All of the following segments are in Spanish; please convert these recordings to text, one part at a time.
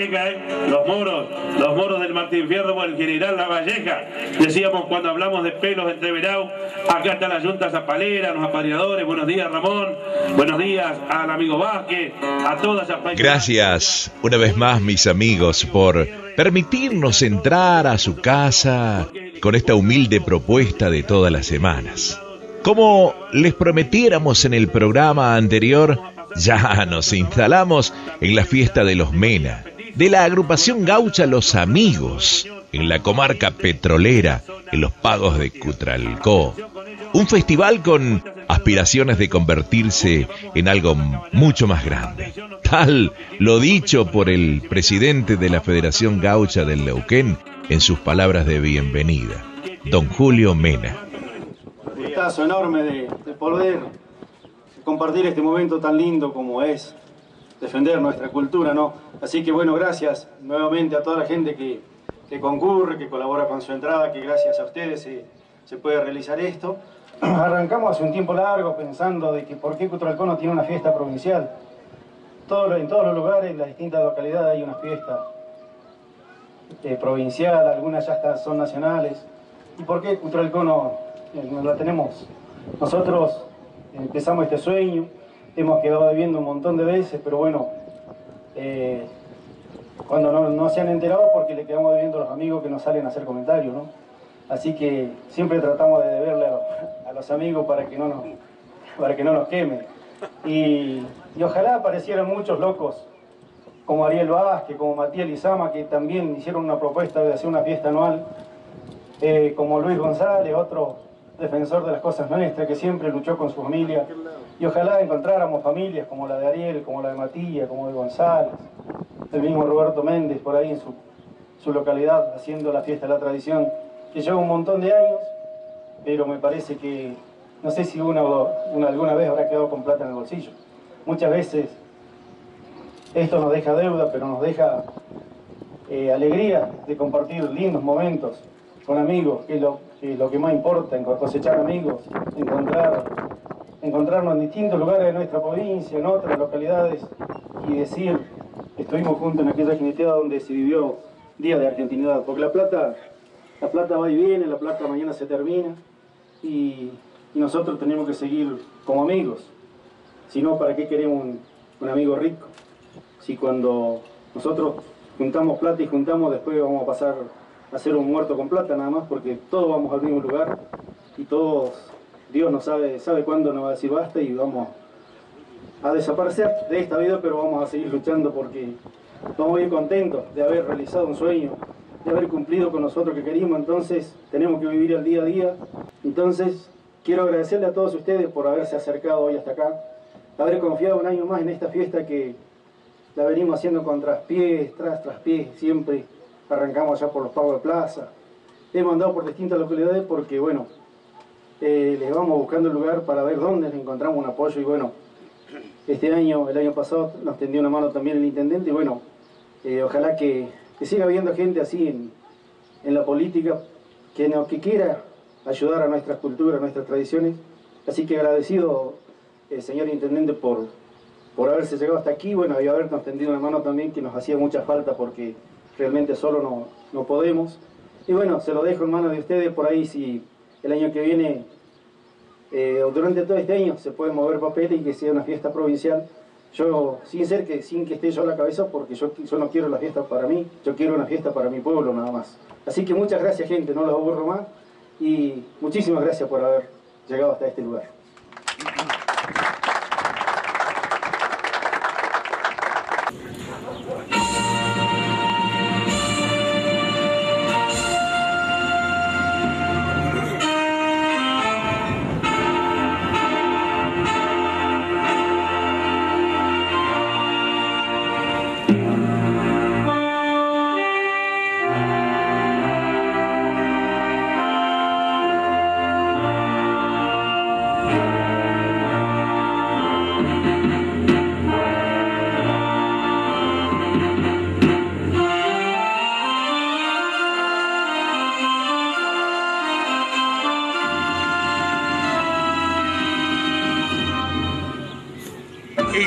Lavalleja, los moros del Martín Fierro por el general Lavalleja. Decíamos cuando hablamos de pelos entre Verau, acá está la Junta Zapalera, los apareadores. Buenos días, Ramón. Buenos días al amigo Vázquez, a todas las... Gracias una vez más, mis amigos, por permitirnos entrar a su casa con esta humilde propuesta de todas las semanas. Como les prometiéramos en el programa anterior, ya nos instalamos en la fiesta de los Mena, de la agrupación gaucha Los Amigos, en la comarca petrolera, en los pagos de Cutralcó. Un festival con aspiraciones de convertirse en algo mucho más grande. Tal lo dicho por el presidente de la Federación Gaucha del Neuquén en sus palabras de bienvenida, don Julio Mena. Un gustazo enorme de poder compartir este momento tan lindo como es defender nuestra cultura, ¿no? Así que bueno, gracias nuevamente a toda la gente que concurre, que colabora con su entrada, que gracias a ustedes se puede realizar esto. Arrancamos hace un tiempo largo pensando de que por qué Cutralcó no tiene una fiesta provincial. En todos los lugares, en las distintas localidades hay una fiesta provincial, algunas ya son nacionales. ¿Y por qué Cutralcó no la tenemos? Nosotros empezamos este sueño, hemos quedado debiendo un montón de veces, pero bueno, cuando no se han enterado porque le quedamos debiendo a los amigos que nos salen a hacer comentarios, ¿no? Así que siempre tratamos de deberle a los amigos para que no nos quemen. Y ojalá aparecieran muchos locos como Ariel Vázquez, como Matías Lizama, que también hicieron una propuesta de hacer una fiesta anual, como Luis González, otro defensor de las cosas nuestras, que siempre luchó con su familia. Y ojalá encontráramos familias como la de Ariel, como la de Matías, como de González, el mismo Roberto Méndez por ahí en su localidad haciendo la fiesta de la tradición, que lleva un montón de años, pero me parece que, no sé si alguna vez habrá quedado con plata en el bolsillo. Muchas veces esto nos deja deuda, pero nos deja alegría de compartir lindos momentos con amigos, que es lo que más importa, cosechar amigos, encontrarnos en distintos lugares de nuestra provincia, en otras localidades, y decir que estuvimos juntos en aquella jineteada donde se vivió Día de Argentinidad, porque la plata va y viene, la plata mañana se termina, y nosotros tenemos que seguir como amigos. Si no, ¿para qué queremos un amigo rico? Si cuando nosotros juntamos plata y después vamos a pasar a ser un muerto con plata nada más, porque todos vamos al mismo lugar y todos, Dios nos sabe cuándo nos va a decir basta y vamos a desaparecer de esta vida, pero vamos a seguir luchando porque estamos bien contentos de haber realizado un sueño, de haber cumplido con nosotros que queríamos. Entonces tenemos que vivir el día a día. Entonces quiero agradecerle a todos ustedes por haberse acercado hoy hasta acá, haber confiado un año más en esta fiesta que la venimos haciendo con traspiés, tras traspiés, siempre arrancamos ya por los pagos de plaza, hemos andado por distintas localidades porque bueno, les vamos buscando el lugar para ver dónde les encontramos un apoyo. Y bueno, el año pasado nos tendió una mano también el intendente, y bueno, ojalá que siga habiendo gente así en la política que quiera ayudar a nuestras culturas, a nuestras tradiciones. Así que agradecido, señor intendente, por haberse llegado hasta aquí, bueno, y habernos tendido una mano también, que nos hacía mucha falta porque realmente solo no podemos. Y bueno, se lo dejo en manos de ustedes por ahí, si el año que viene o durante todo este año se puede mover papel y que sea una fiesta provincial. Yo, sin que esté yo a la cabeza, porque yo no quiero la fiesta para mí, yo quiero una fiesta para mi pueblo nada más. Así que muchas gracias, gente, no los aburro más, y muchísimas gracias por haber llegado hasta este lugar.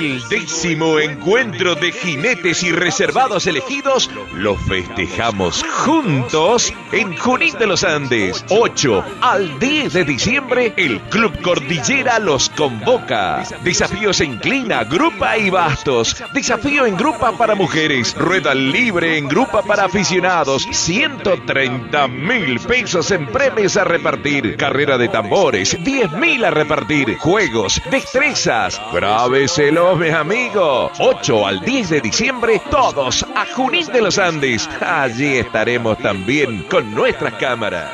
El 10º encuentro de jinetes y reservados elegidos lo festejamos juntos en Junín de los Andes. 8 al 10 de diciembre, el Club Cordillera los convoca. Desafíos en Clina, Grupa y Bastos. Desafío en Grupa para mujeres. Rueda libre en Grupa para aficionados. 130.000 pesos en premios a repartir. Carrera de tambores. 10.000 a repartir. Juegos, destrezas. Grábeselo, mis amigos. 8 al 10 de diciembre, todos a Junín de los Andes. Allí estaremos también con nuestras cámaras.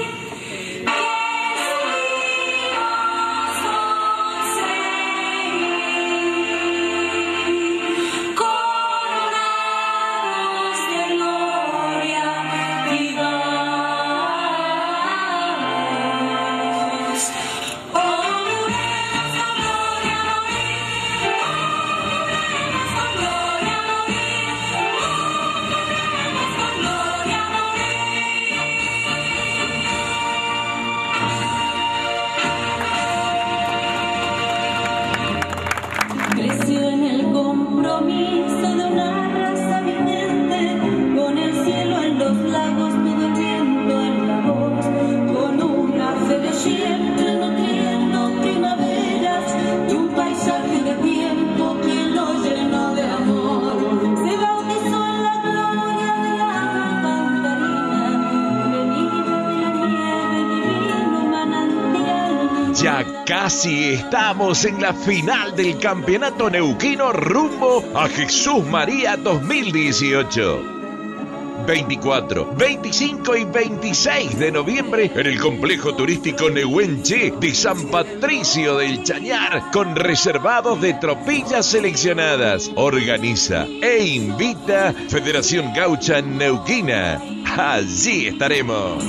Ya casi estamos en la final del Campeonato Neuquino rumbo a Jesús María 2018. 24, 25 y 26 de noviembre en el complejo turístico Nehuenche de San Patricio del Chañar, con reservados de tropillas seleccionadas. Organiza e invita Federación Gaucha Neuquina. Allí estaremos.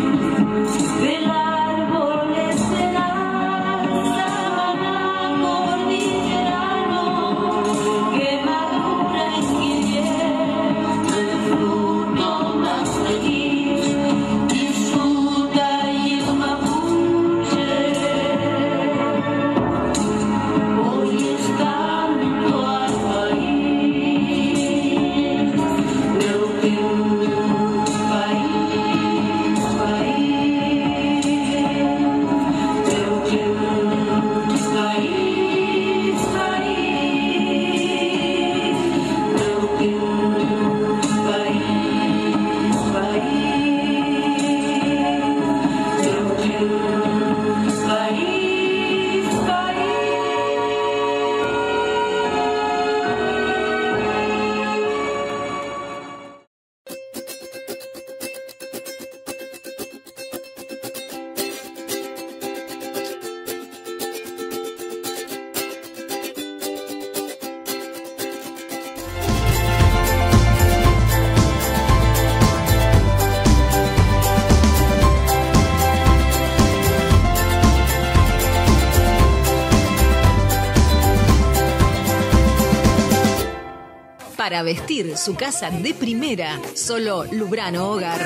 Para vestir su casa de primera, solo Lubrano Hogar.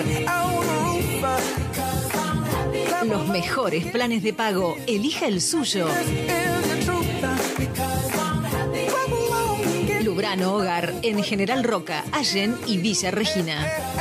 Los mejores planes de pago, elija el suyo. Lubrano Hogar en General Roca, Allen y Villa Regina.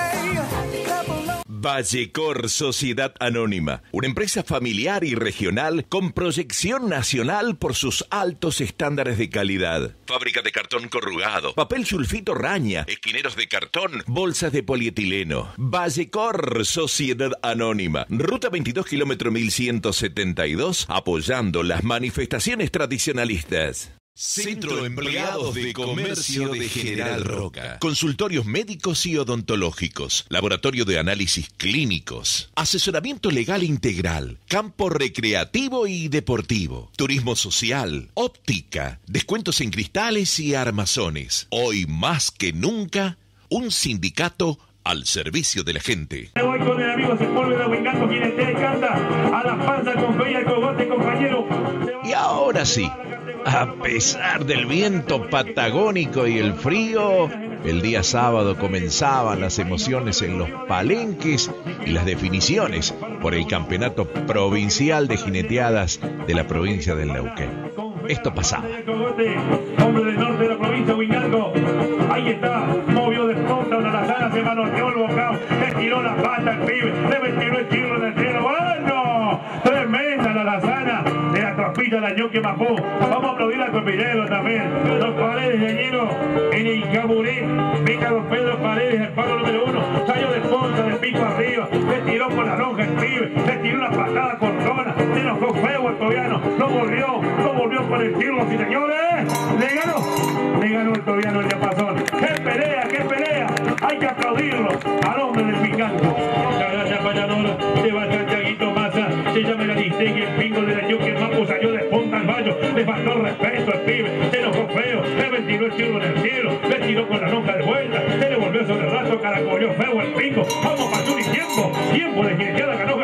Vallecor Sociedad Anónima, una empresa familiar y regional con proyección nacional por sus altos estándares de calidad. Fábrica de cartón corrugado, papel sulfito Raña, esquineros de cartón, bolsas de polietileno. Vallecor Sociedad Anónima, ruta 22 kilómetro 1172, apoyando las manifestaciones tradicionalistas. Centro Empleados de Comercio de General Roca. Consultorios médicos y odontológicos. Laboratorio de análisis clínicos. Asesoramiento legal integral. Campo recreativo y deportivo. Turismo social. Óptica. Descuentos en cristales y armazones. Hoy más que nunca, un sindicato al servicio de la gente. Hoy con el amigo Sepúlveda Huingato, quien te canta a las panzas con fe y al cogote, compañero. Y ahora sí, a pesar del viento patagónico y el frío, el día sábado comenzaban las emociones en los palenques y las definiciones por el Campeonato Provincial de Jineteadas de la provincia del Neuquén. esto pasaba. Hombre del norte de la provincia de Huingalco. Ahí está, movió de punta una lazada, se manoteó el bocado, le tiró la pata al pibe, le metió el tiro en el cielo. ¡Bueno! Tremenda la lazana de la trompilla de la ñoque Mapú. Vamos a aplaudir al Copinero también. Los Paredes de Añero en el Caburé. Venga don Pedro Paredes, el palo número 1. Salió de punta, de pico arriba, le tiró por la lonja el pibe, le tiró una patada cortona, se enojó feo el tobiano, lo volvió por el tiro, sí señores. Le ganó el tobiano el diapasón. ¡Qué pelea, qué pelea! Hay que aplaudirlo al hombre del Picanco. Gracias, Payador. Se va Santiaguito Massa. Se llama la distingue el pingo de la ñuque. El Mapu salió de punta al baño. Le faltó respeto al pibe. Se enojó feo. Le ventiló el tiro en el cielo. Le tiró con la lonja de vuelta. Se le volvió sobre el rato. Caracoleó feo el pingo. Vamos, Pachuri, tiempo. Tiempo de jineteada. Ganó.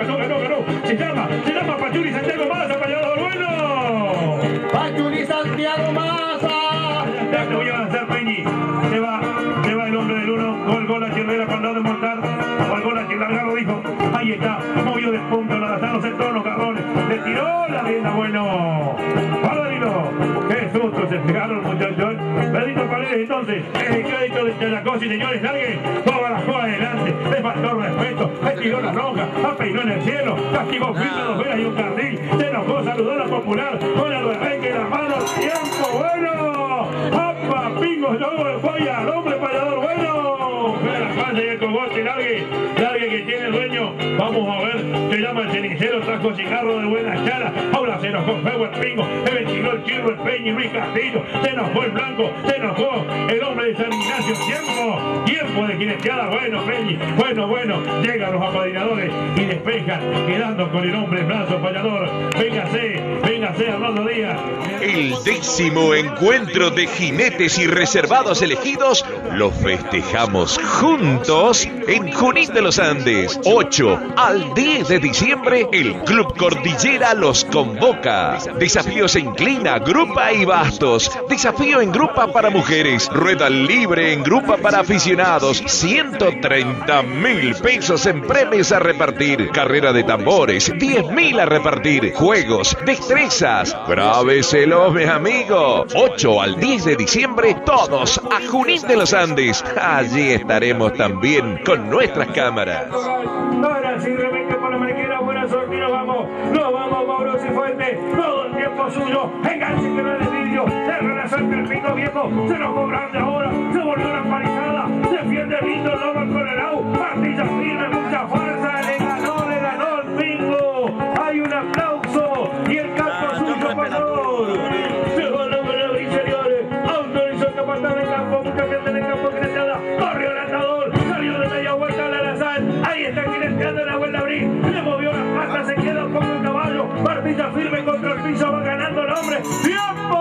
Se llama Pachuri Santiago Massa, Payador. Bueno. Pachuri Santiago Massa. Ya te voy a avanzar, Peñi. Se va el hombre del 1. Gol a Chirrera con lado de montar. Gol a Chirrera, lo dijo. Ahí está. Movió de punto. La Lazano se entró los garrones. Le tiró la rienda. Bueno. Paladino. Qué susto se pegaron los muchachos. Pedrito Paredes, entonces. Es el crédito de Chalacosi, señores. Larguen. Toda la joda adelante. Le faltó respeto. Le tiró la roja. La peinó en el cielo. Castigó firme 2 velas y un carril. Se enojó. Saludó a la popular. Con el berrenque en las manos. Tiempo. Bueno. ¡Apa! Pingo. Luego el folla. Al hombre payador. Bueno. Ve la falla y el cogote. Largue que tiene el dueño. Vamos a ver. Se llama el cenicero. Trajo cigarro de buena chara. Ahora se enojó feo el pingo. Se ventiló el chirro, el Peña y Luis Castillo. Se enojó el blanco. Se enojó el hombre de San Ignacio. Tiempo de jineteada. Bueno, Peñi. Bueno. Llegan los apadrinadores y despejan. Quedando con el hombre en brazo payador. Véngase, Arnaldo Díaz. El 10º encuentro de jinetes y reservados elegidos lo festejamos juntos en Junín de los Andes. 8 al 10 de diciembre, el Club Cordillera los convoca. Desafío se inclina, grupa y bastos. Desafío en grupa para mujeres. Rueda libre en grupa para aficionados. 130.000 pesos en premios a repartir. Carrera de tambores, 10.000 a repartir. Juegos, destrezas. Grábeselo, mi amigo. 8 al 10 de diciembre, todos a Junín de los Andes. Allí estaremos también con nuestras cámaras. Ahora sí, remite por la mariquera, buena suerte y nos vamos, Mauro Cifuentes, todo el tiempo suyo, enganche que no es de vidrio, se renace el pico viejo, se lo cobran de ahora, se volvió una palizada, defiende lindo el lobo con el au, partilla firme, mucha fuerza, le ganó el pingo, hay un aplauso y el canto suyo, pasador, se va la buena brisa, señores, autorizó que pasaba en campo, mucha gente en el campo que nada, corrió el atador, salió de media vuelta a la Lazán, ahí está quineteando la vuelta a abrir, le movió las patas, se queda un poco el caballo, partilla firme contra el piso, va ganando el hombre, ¡tiempo!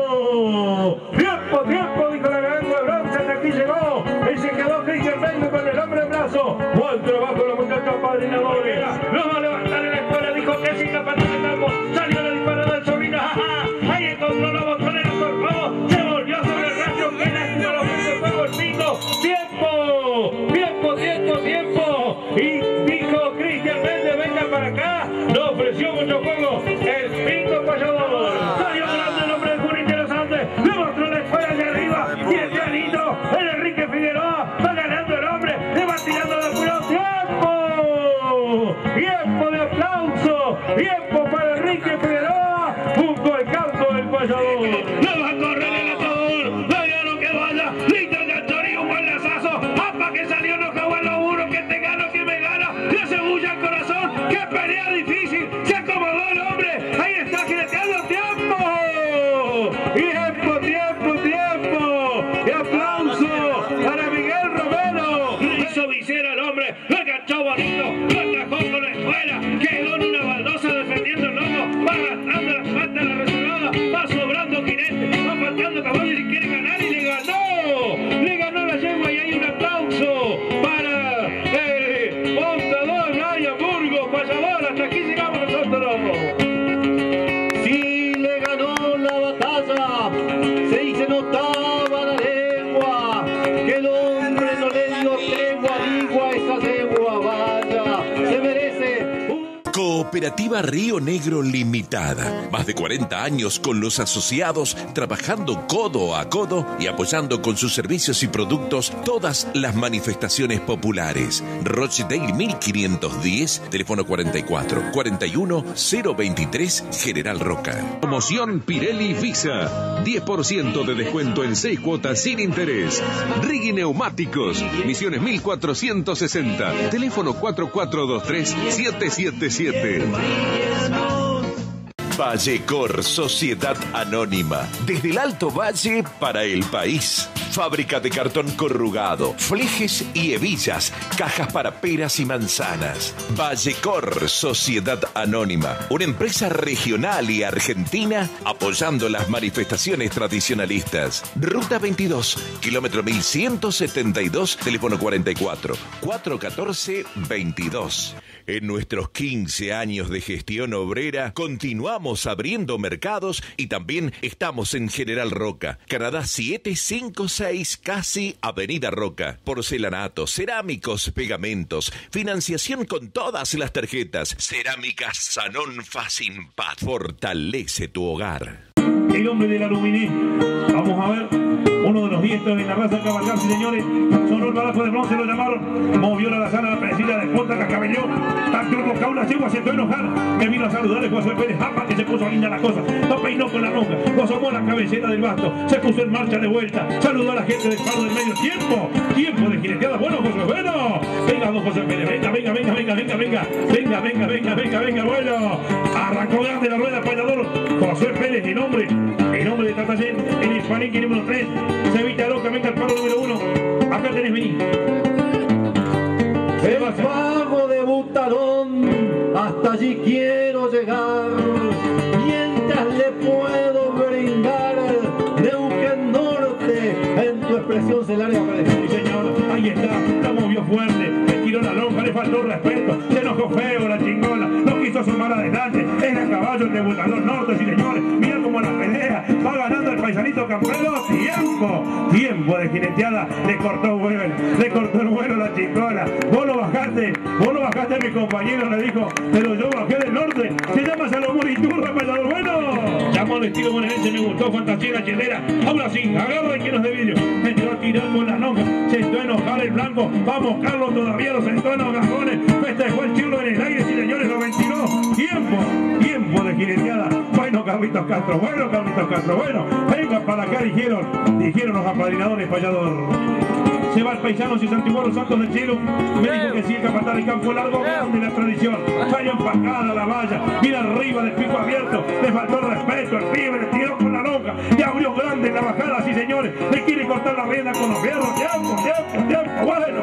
Dijo la ganga de bronce, hasta aquí llegó, y se quedó Cristian Mengo con el hombre en brazo, buen trabajo los muchachos padrinadores, no va a levantar en la escuela, dijo que es incapaz de campo, salió la disparada del sobrino, ahí encontró la botonera por favor, se volvió sobre el rayo, que lástima lo que se fue el pico, tiempo, y dijo Cristian Méndez, venga para acá, no ofreció mucho juego, el pingo payador, salió grande el hombre de Junín de los Andes, le mostró la escuela de arriba, y el pianito, el Enrique Figueroa, va ganando el hombre, le va tirando de apurado, tiempo de aplauso, tiempo para Enrique Figueroa, junto al canto del payador, no va a correr el atador, vaya lo que vaya, listo de Chorillo, un buen lazazo, apa que salió, no acabó en lo uno, que te gano, que me gana, le hace bulla al corazón, que pelea difícil, se acomodó el hombre, ahí está jineteando, tiempo, y aplauso para Miguel Romero, le hizo visera al hombre, lo enganchó bonito, lo atajó con la escuela, quedó en una baldosa defendiendo el lomo, va arrastrando las patas a la reservada, va sobrando jinete, va faltando caballo y quiere ganar y le ganó la yegua y hay un aplauso para el montador Naya Burgos, payador, hasta aquí llegamos nosotros. Sí, le ganó la batalla, se notaba la lengua, que el hombre no le dio tregua, digo a esa yegua, vaya, se merece un... Cooperativa Río Negro Limitada. Más de 40 años con los asociados, trabajando codo a codo y apoyando con sus servicios y productos todas las manifestaciones populares. Rochdale 1510, teléfono 44 41 023, General Roca. Promoción Pirelli Visa. 10% de descuento en 6 cuotas sin interés. Riggi Neumáticos. Misiones 1460. Teléfono 4423-777. Vallecor Sociedad Anónima. Desde el Alto Valle para el país. Fábrica de cartón corrugado, flejes y hebillas, cajas para peras y manzanas. Vallecor Sociedad Anónima, una empresa regional y argentina apoyando las manifestaciones tradicionalistas. Ruta 22, kilómetro 1172, teléfono 44 414 22. En nuestros 15 años de gestión obrera, continuamos abriendo mercados y también estamos en General Roca, Canadá 756, casi Avenida Roca. Porcelanatos, cerámicos, pegamentos, financiación con todas las tarjetas. Cerámicas Sanón Facinpat. Fortalece tu hogar. El hombre del aluminí. Vamos a ver. Uno de los diestros de la raza cabalgar, sí, señores. Sonó el balazo de bronce, lo llamaron. Movió la sala, la presilla de punta, cascabelló. Tanto boca una yegua, se fue a enojar. Me vino a saludarle José Pérez Japa, que se puso linda la cosa. Lo peinó con la roca, lo asomó la cabecera del basto. Se puso en marcha de vuelta. Saludó a la gente del paro del medio tiempo. Tiempo de jineteada. Bueno, José, bueno. Venga, don José Pérez. Venga. Bueno. Arrancó grande la rueda, payador. José Pérez, el hombre de Tatallén, el Hispanique número 3. Sevilla Loca, venga el paro número 1. Acá tenés, vení. El vago de Butarón, hasta allí quiero llegar. Mientras le puedo brindar Neuquén Norte, en tu expresión se larga para Sí, señor, ahí está, la movió fuerte, le tiró la lonja, le faltó respeto, se enojó feo la chingona, no quiso sumar adelante, era caballo el de Butarón Norte, sí, señores, mira cómo la pelea, va ganando el paisanito Campero, tiempo de jineteada, le cortó el vuelo la chingona, vos lo bajaste, mi compañero, le dijo, pero yo bajé del norte, se llama Salomón Iturra, payador, bueno, llamó al estilo bonaerense, me gustó, fantasía la chelera, ahora sí, agarra y que nos de vidrio, entró a tirar con la lonja, se entró a enojar el blanco, vamos Carlos, todavía los sentó en los gajones, festejó el chirlo en el aire, sí señores, lo ventiló, tiempo de jineteada, bueno Carlitos Castro, bueno, venga para acá, dijeron los apadrinadores, payador. Se va el paisano, si santiguó los santos del cielo. Me dijo que sí, el capataz de campo largo, grande la tradición. Salió empacada la valla, mira arriba del pico abierto. Le faltó el respeto, el pibe le tiró con la lonja. Y abrió grande la bajada, sí señores. Le quiere cortar la rienda con los fierros. Tiempo. Bueno,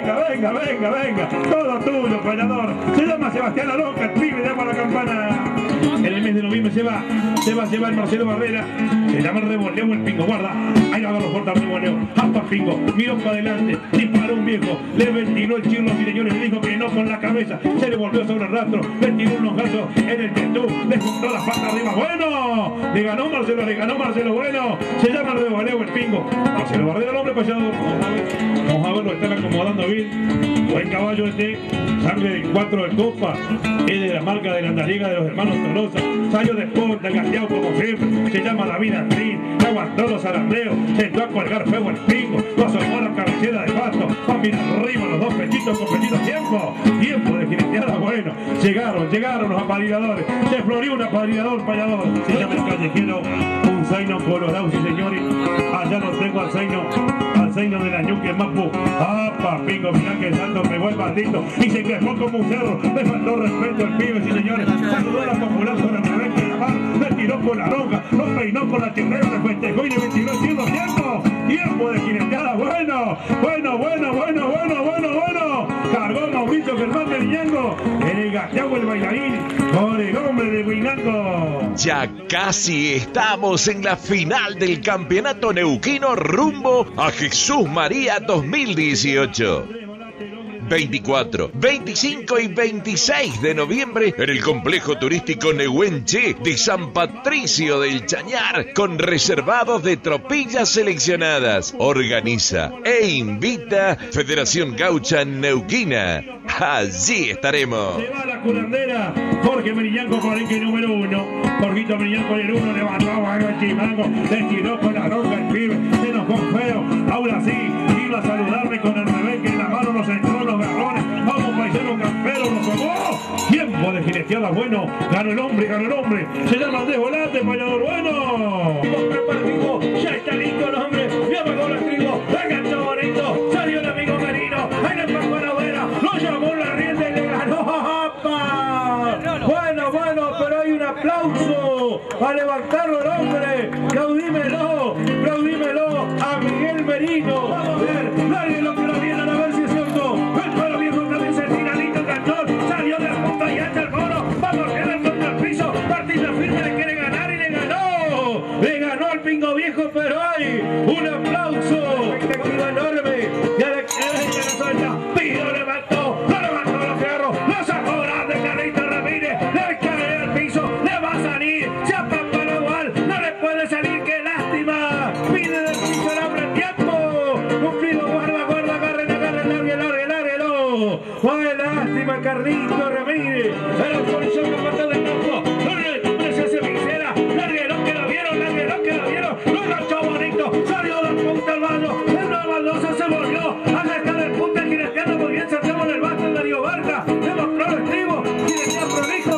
venga. Todo tuyo, payador. Se llama Sebastián La Lonja, el pibe, llama la campana. En el mes de noviembre se va el Marcelo Barrera. Se llama el revoleo, el pingo, guarda. Ahí va a los cortar el revoleo. Hasta pingo, miró para adelante, disparó un viejo, le ventiló el chirlo, y señores, le dijo que no con la cabeza, se le volvió sobre el rastro, le tiró unos gasos en el tetú, le juntó las patas arriba, bueno, le ganó Marcelo, bueno, se llama el revoleo, el pingo, Marcelo Barrera, el hombre payador. Vamos a ver, lo están acomodando bien, buen caballo este, sangre del 4 de copa, es de la marca de la andariega de los hermanos Tolosa, salió de punta, gateado como siempre, se llama David Andrín, aguantó los alardeos, se entró a colgar feo el pingo, lo asomó la cabecera de pasto, va a mirar arriba los dos pechitos con pechitos, tiempo de jineteada, bueno, llegaron los apadrinadores, se florió un apadrinador payador, se llama el callejero, un zaino colorado, sí señores, allá lo tengo al zaino de la ñuque Mapu, pingo, mirá que santo pegó el bandito y se quejó como un cerro, le faltó respeto al pibe, sí señores, saludó a la popular sobre el revés de la mano, le tiró con la lonja, lo peinó con la chirrera, le festejó y le ventiló haciendo tiempo de jineteada, bueno, cargó Mauricio Germán de Viñango, en el gateado el bailarín, por el hombre de Viñango. Ya casi estamos en la final del campeonato neuquino rumbo a Jesús María 2018. 24, 25 y 26 de noviembre en el complejo turístico Nehuenche de San Patricio del Chañar, con reservados de tropillas seleccionadas. Organiza e invita Federación Gaucha Neuquina. Allí estaremos. Se va la curandera, Jorge Meriñanco con el número 1. Jorgito Meriñanco en el 1, levantó a Chimango, le tiró con la ronca el pibe, se nos fue feo. Ahora sí, iba a saludarme con el revés, que en la mano nos entró los garrones. Vamos, paisano campero, nos tomó. Tiempo de jineteada bueno, ganó el hombre. Se llama Andrés Volante, payador bueno. Ya está listo el hombre, ya pagó el trigo, enganchó bonito, salió el amigo Merino, ahí le empujó la vera, lo llamó la rienda y le ganó. Bueno, pero hay un aplauso a levantarlo el hombre. Aplaudímelo a Miguel Merino. Vamos a ver, nadie lo que lo viene a ver si es cierto. El pueblo viejo también se tira lindo cantón, salió de punta y hacha el mono. Vamos a quedar contra el piso, Martita Firme le quiere ganar y le ganó al pingo viejo, pero hay un aplauso enorme. Y a la que no suelta, Pido levantó los fierros, lo sacó grande Carlito Ramírez, le cae al piso, le va a salir, se apapa la igual, no le puede salir, qué lástima. Pide del piso el hombre tiempo, cumplido, guarda, lárguelo. Qué lástima Carlito Ramírez, el policía que mató del campo, se hace visera, lárguelo que lo vieron, lo enganchó bonito, salió del punta al baño, una baldosa se volvió, allá está del punta jineteando muy bien, se hacemos en el basto de Darío Barca, demostró el estribo, jinetea prolijo,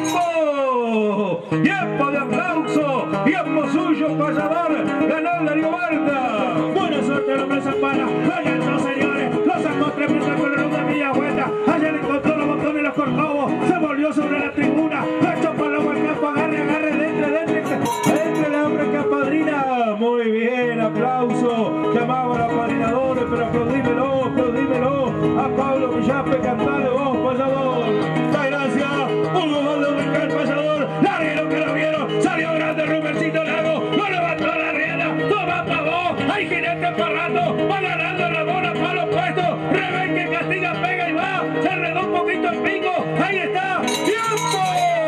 tiempo de aplauso, tiempo suyo, payador, ganó el Darío Barca. Buena suerte el hombre Zampana, lo enganchó señores, lo sacó tremenda con la ruta Villa Vuelta, ayer encontró los botones, los cortobos, se volvió sobre la tribuna, la chopa la campo, agarre, dentro el hombre que apadrina. Muy bien, aplauso, llamaba a los padrinadores, pero aplaudímelo a Pablo Villape, cantale vos, payador. La gracia, Hugo Valdeurrica, el payador, larguero que lo vieron, salió grande Rubercito Lago, lo levantó la rienda, toma pa' vos, hay jinete parrando, va ganando Ramón, palo puesto, Revén que castiga, pega y va, se enredó un poquito el pico, ahí está, tiempo.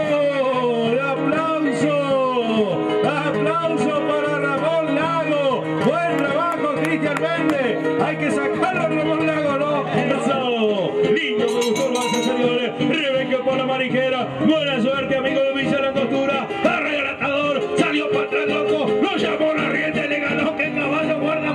Aplauso para Ramón Lago, buen trabajo Cristian Méndez, hay que sacarlo a Ramón Lago, ¿no? Eso, lindo, me gustó el avance, señores, Rebeca por la marijera, buena suerte amigo de Villa Langostura, arroyo el atador, salió para atrás loco, lo llamó la rienda y le ganó, que caballo, guarda,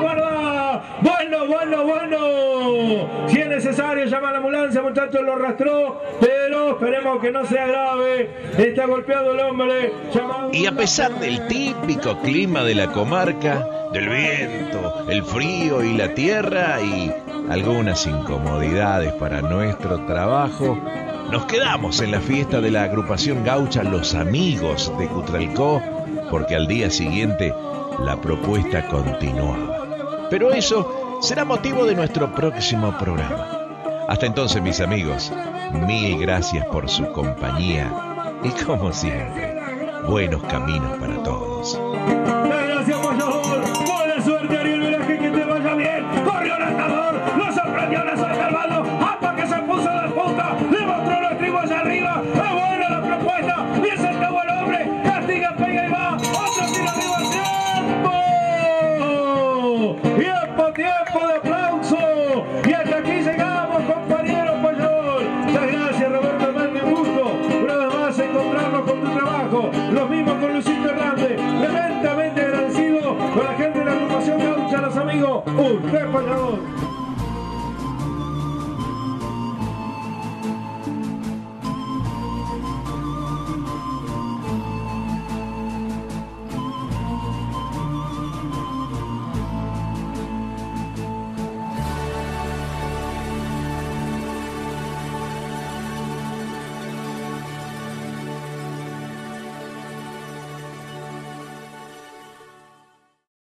bueno, si es necesario llama a la ambulancia, muchachos, lo arrastró, pero esperemos que no sea grave, está golpeado el hombre, llamado... Y a pesar del típico clima de la comarca, del viento, el frío y la tierra y algunas incomodidades para nuestro trabajo, nos quedamos en la fiesta de la agrupación gaucha Los Amigos de Cutralcó, porque al día siguiente la propuesta continuaba. Pero eso será motivo de nuestro próximo programa. Hasta entonces, mis amigos, mil gracias por su compañía y, como siempre, buenos caminos para todos. Gracias, payador. Buena suerte, Ariel Velaje, que te vaya bien. Corrió el atador, lo sorprendió la suerte al bando.